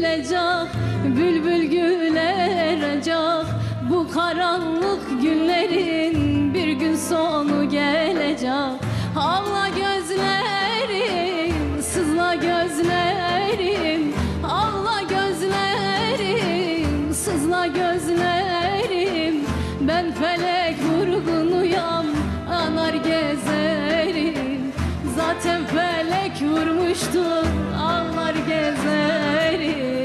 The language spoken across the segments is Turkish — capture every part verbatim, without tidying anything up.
gülecek, bülbül gülecek. Bu karanlık günlerin bir gün sonu gelecek. Ağla gözlerim, sızla gözlerim. Ağla gözlerim, sızla gözlerim. Ben felek vurgunuyam, anar gezerim. Zaten felek vurmuştur, ağlar gezerim.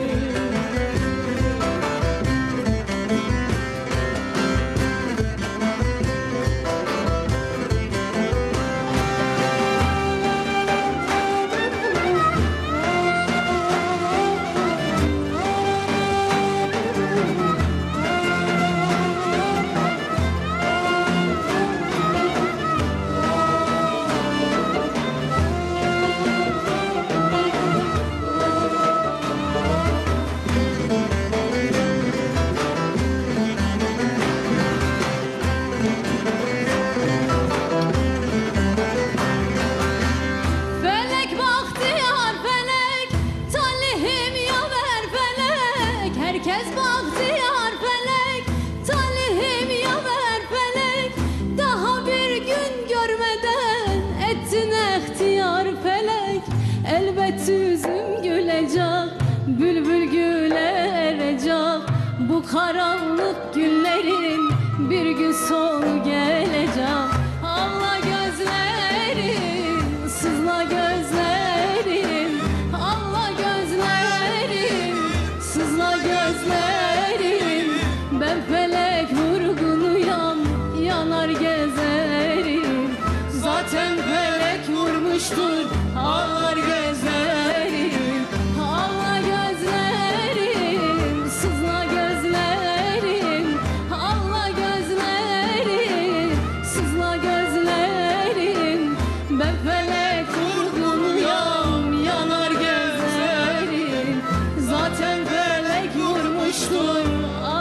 Herkes bahtiyar felek, talihim yaver felek. Daha bir gün görmeden ettin ihtiyar felek. Elbet yüzüm gülecek, bülbül gülecek. Bu karanlık günlerin bir gün sonu gelecek. Ağla gözlerim, sızla gözlerim. Ağla gözlerim, sızla gözlerim. Ben felek vurgunuyam, yanar gezerim. Zaten felek vurmuştur, ağlar gezerim. Ağla gözlerim, sızla gözlerim. Ağla gözlerim, sızla gözlerim. Ben felek vurgunuyam, yanar gezerim. Zaten felek vurmuştur,